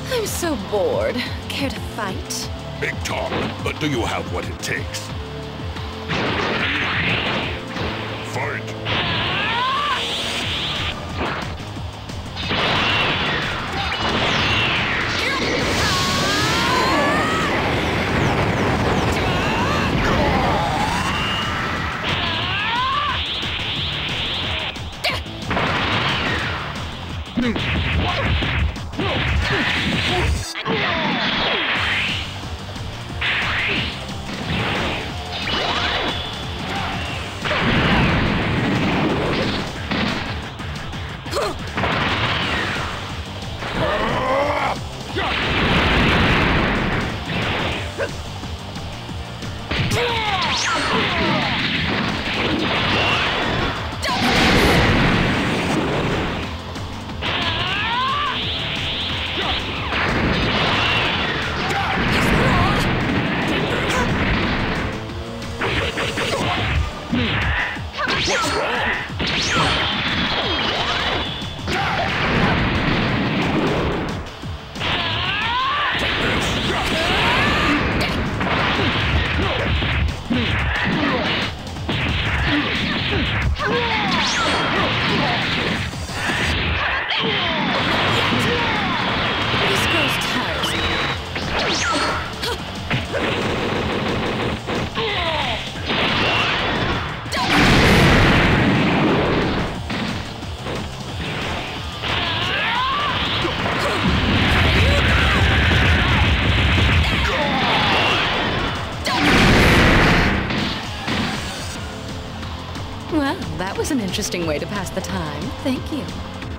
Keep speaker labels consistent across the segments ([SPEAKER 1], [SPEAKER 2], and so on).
[SPEAKER 1] I'm so bored. Care to fight?
[SPEAKER 2] Big talk, but do you have what it takes? Fight!
[SPEAKER 1] Well, that was an interesting way to pass the time. Thank you.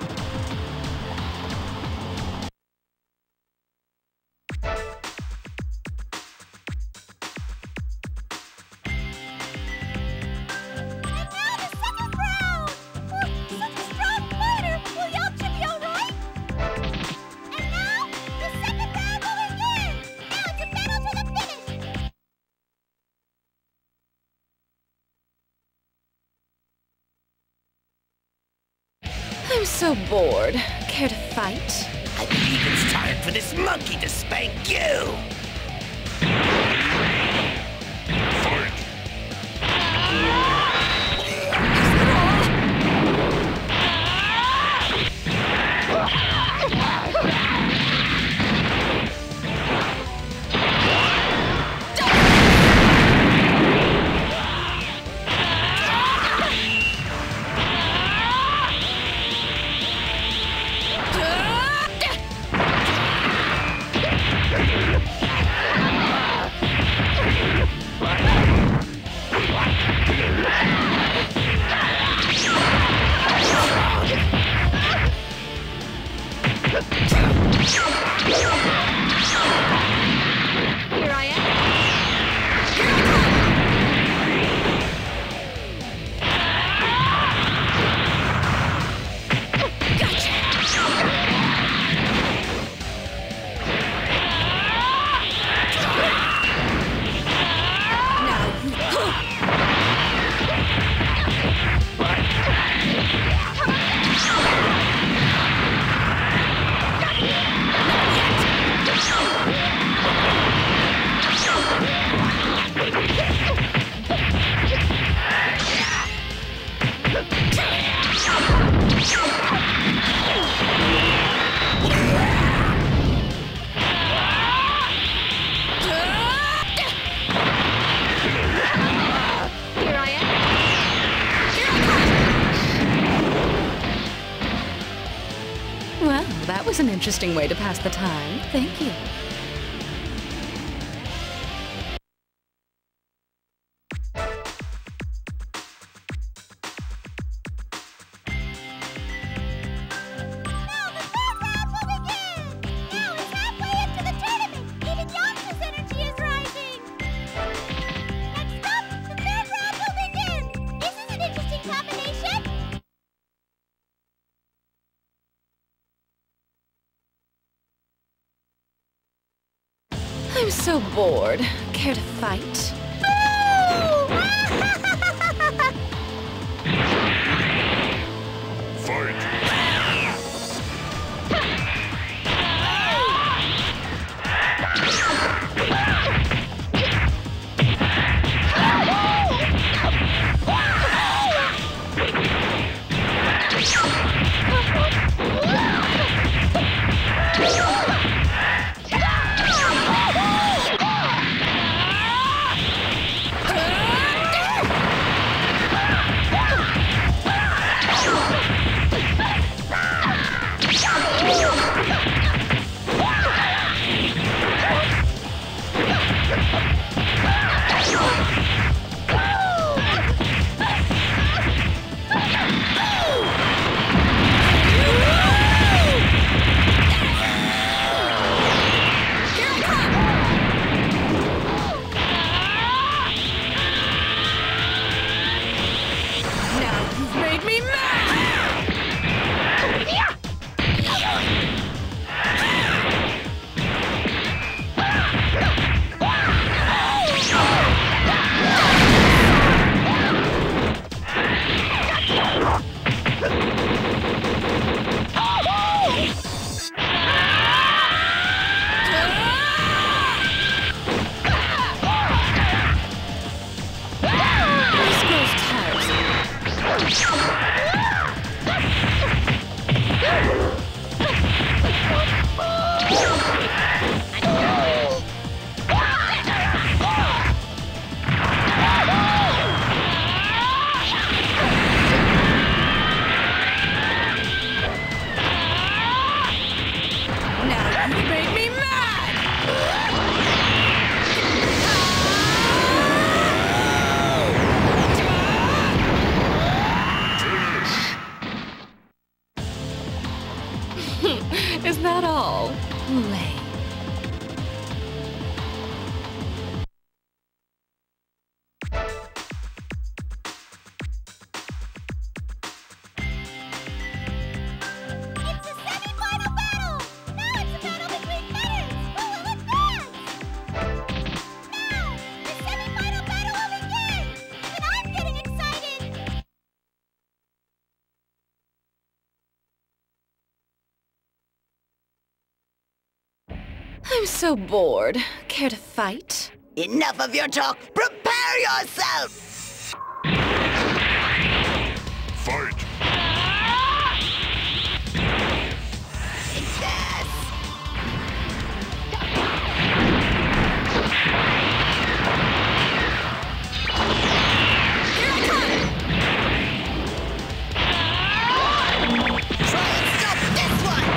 [SPEAKER 1] I'm so bored. Care to fight?
[SPEAKER 3] I believe it's time for this monkey to spank you!
[SPEAKER 2] Fight!
[SPEAKER 1] Here I am. Well, that was an interesting way to pass the time. Thank you. I'm so bored. Care to fight?
[SPEAKER 2] Fight!
[SPEAKER 1] Is that all? Lame.
[SPEAKER 4] It's a semi-final battle! Now it's a battle between winners! Who will advance? Now, the semi-final battle will begin! And I'm getting excited!
[SPEAKER 1] I'm so bored. Care to fight?
[SPEAKER 3] Enough of your talk. Prepare yourself.
[SPEAKER 2] Fight!
[SPEAKER 3] Take this. Try and stop this one.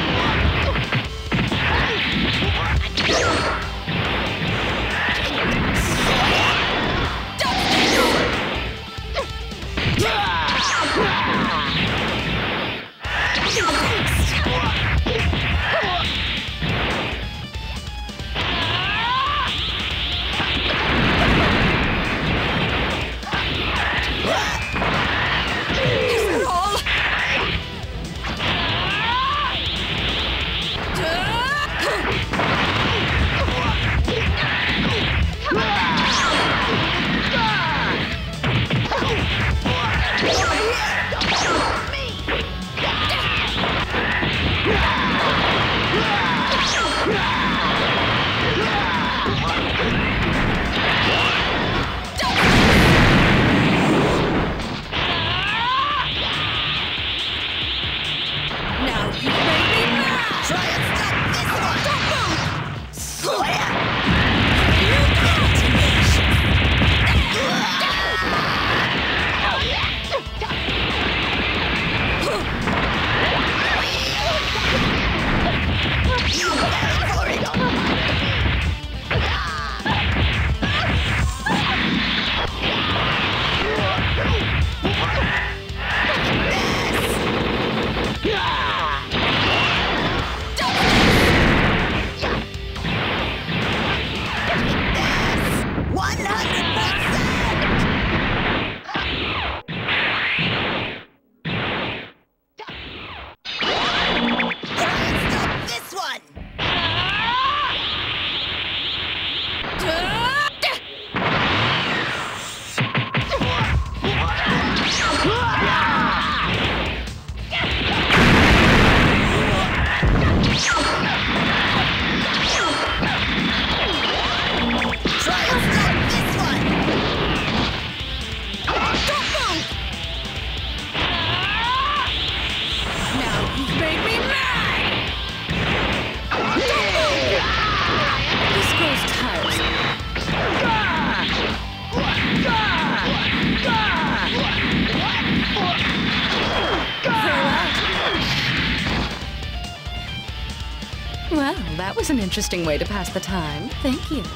[SPEAKER 1] Well, that was an interesting way to pass the time. Thank you.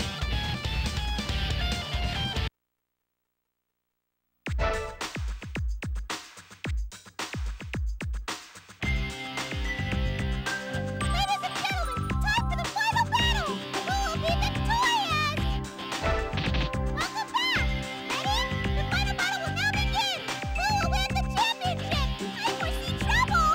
[SPEAKER 4] Ladies and gentlemen, time for the final battle! Who will be victorious? Welcome back! Ready? The final battle will now begin! Who will win the championship? I foresee trouble!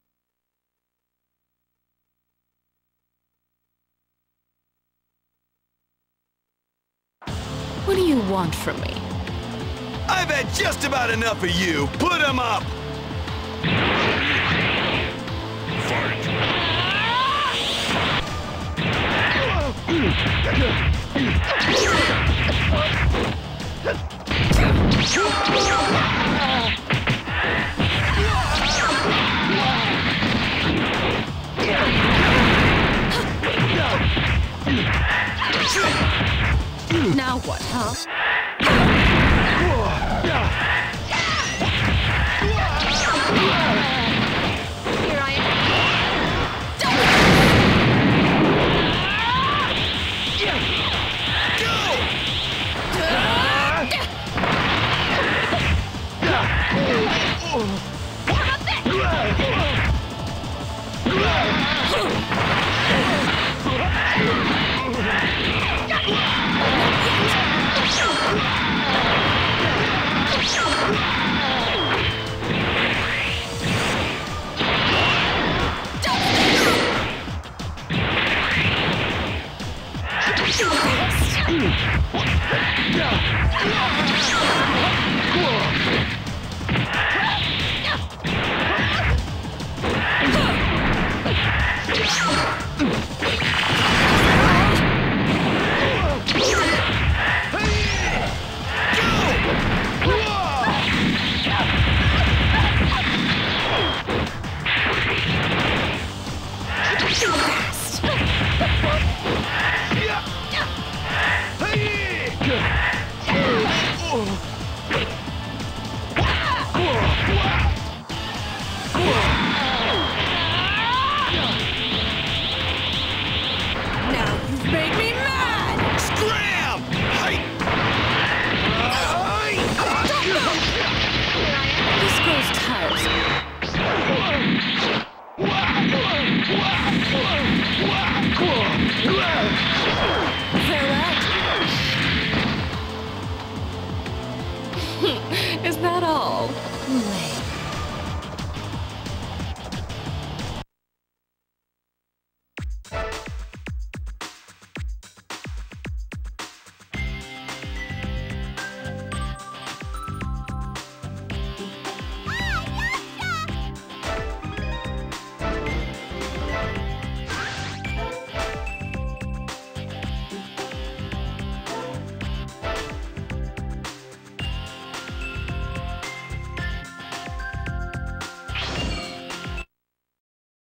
[SPEAKER 1] What do you want from me?
[SPEAKER 5] I've had just about enough of you. Put 'em up.
[SPEAKER 2] Fight!
[SPEAKER 1] Now what, huh? Here I am.